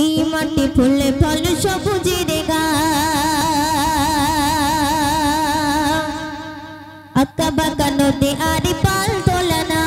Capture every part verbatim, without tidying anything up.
এই মাটি ফুলে ফল সবুজের গান আঁকা বাঁকা নদী আর পাল তোলা না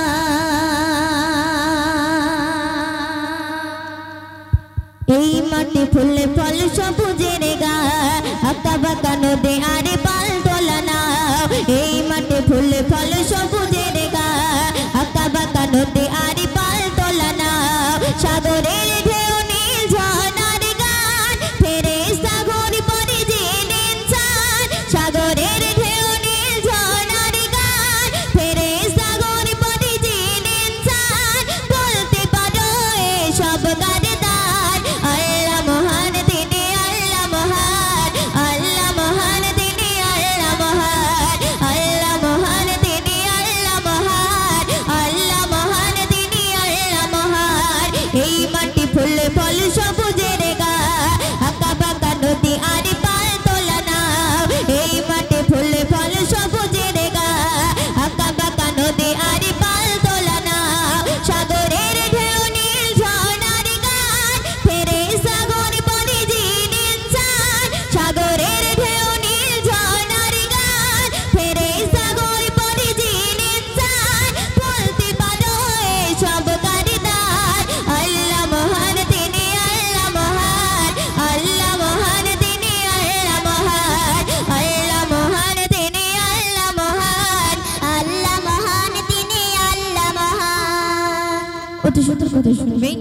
এই মাটি ফুলে ফল সবুজের গান আঁকা বাঁকা নদী আর পাল তোলা না এই মাটি ফুলে ফল সবুজের গান আঁকা বাঁকা নদী আর পাল তোলা না সাগরের ঢেউ নীল ঝর্ণার গান ফেরেশতা ঘুরে পড়ে জিন ইনসান সাগরের ঢেউ নীল ঝর্ণার গান ফেরেশতা ঘুরে পড়ে জিন ইনসান বলতে পারো এসব কার দান আল্লাহ মহান তিনি আল্লাহ মহান আল্লাহ মহান তিনি আল্লাহ মহান আল্লাহ মহান তিনি আল্লাহ মহান আল্লাহ মহান তিনি আল্লাহ মহান এই মাটি ফুলে ফল সবুজের গান আঁকা বাঁকা নদী আর পাল তোলা না এই মাটি ফুলে ফল সবুজের গান আঁকা বাঁকা নদী আর পাল তোলা না সাগরের ঢেউ নীল ঝর্ণার গান ফেরেশতা ঘুরে পড়ে জিন ইনসান সাগরের ঢেউ নীল ঝর্ণার গান ফেরেশতা ঘুরে পড়ে জিন ইনসান বলতে পারো এসব কার দান আল্লাহ মহান তিনি আল্লাহ মহান আল্লাহ মহান তিনি আল্লাহ মহান আল্লাহ মহান তিনি আল্লাহ মহান আল্লাহ মহান তিনি আল্লাহ মহান অতি সুন্দর কথা শুনবেন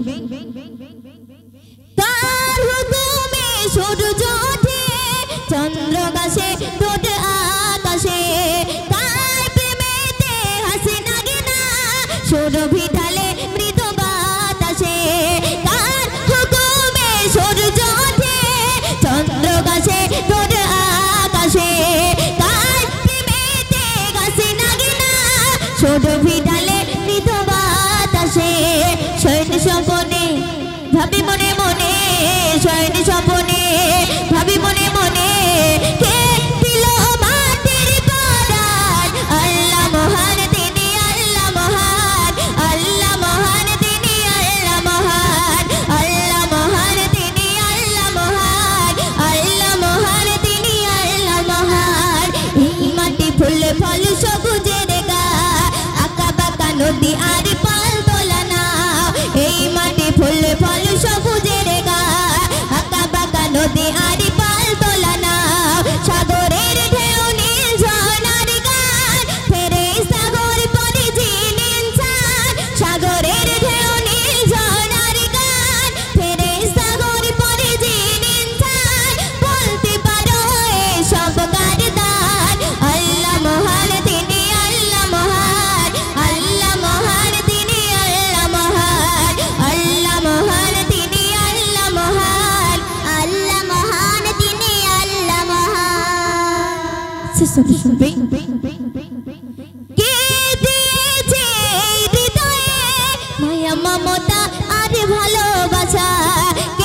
কার হুকুমে সূর্য ওঠে চন্দ্র গাছে রোদ আকাশে কার প্রেমেতে হাসি লাগে না সুরভি ঢালে মৃদু বাতাসে কার হুকুমে সূর্য ওঠে চন্দ্র গাছে রোদ আকাশে কার প্রেমেতে হাসি লাগে না সুরভি ঢালে মৃদু বাতাসে শয়ন স্বপনে ভাবি মনে মনে শয়ন স্বপনে ভাবি মনে মনে কে দিল মাটির পরাণ আল্লাহ মহান তিনি আল্লাহ মহান আল্লাহ মহান তিনি আল্লাহ মহান আল্লাহ মহান তিনি আল্লাহ মহান আল্লাহ মহান তিনি আল্লাহ মহান এই মাটি ফুলে ফল সবুজের গান আঁকা বাঁকা নদী আর পাল তোলা না এই মাটি ফুলে ফল সবুজের গান আঁকা বাঁকা নদী আর পাল তোলা না সাগরের ঢেউ নীল ঝর্ণার গান ফেরেশতা ঘুরে পড়ে জিন ইনসান সাগরের ঢেউ নীল ঝর্ণার গান ফেরেশতা ঘুরে পড়ে জিন ইনসান বলতে পারো এসব কার দান আল্লাহ মহান তিনি আল্লাহ মহান আল্লাহ মহান তিনি আল্লাহ মহান আল্লাহ মহান তিনি আল্লাহ মহান আল্লাহ মহান তিনি আল্লাহ মহান শেষ শুনবেন কে দিয়েছে এই হৃদয়ে মায়া মমতা আর ভালোবাসা